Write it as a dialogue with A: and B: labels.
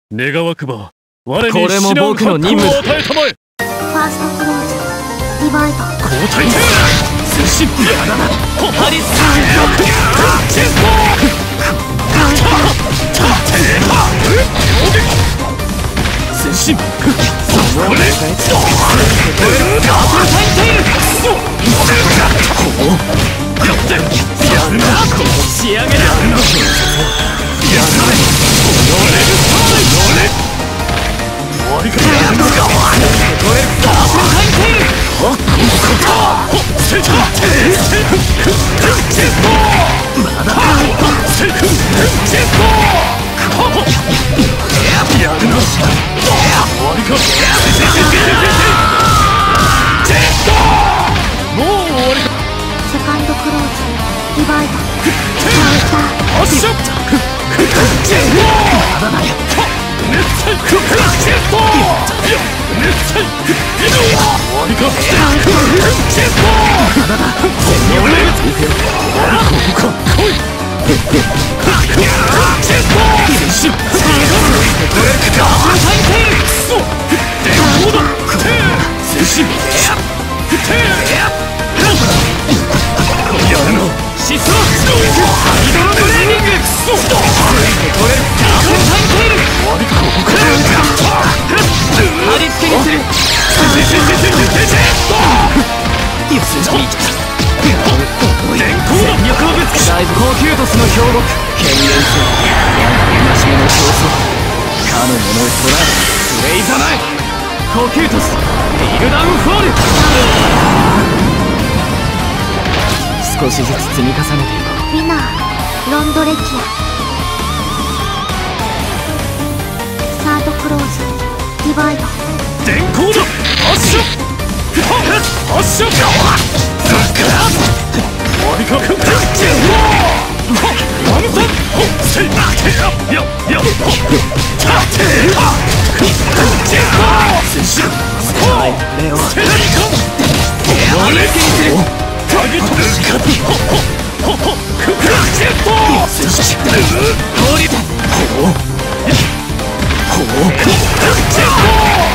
A: 願わくば我に
B: これも僕の任務だ。
A: 与えたまえ。
C: ファーストクローズリバイド
A: 交代点通信ハリスチェスト前進それガープタインテイルやってやるな仕上げだやるなやるな終わりかやるのかこれガープタインテイルまだやるな終わりかもう終わりか
C: セカンドクローズリバイド
A: おっしゃまだだよ熱帯クラッシェット熱帯終わりかチェストまだだ全力で行くよここか来いチェスト前進これガープタインテイルクソ電光だ前進やるのシスロハイドロブレーニングクソこれガープタインテイル終わりかここから貼り付けにするよし電光だ全力をぶつけだいぶ高級ドスの兵国権限性我が戒めの競争かの者を捉えプレイザナイ高級ドステイルダウンフォール少しずつ積み重ねていこ
C: ウィナーロンドレキアサードクローズリバイド
A: 電光だ発射発射終わりかワンサンせいや前進レオセラリカノレキンタギトルカクラッシェット前進通りクラッシェット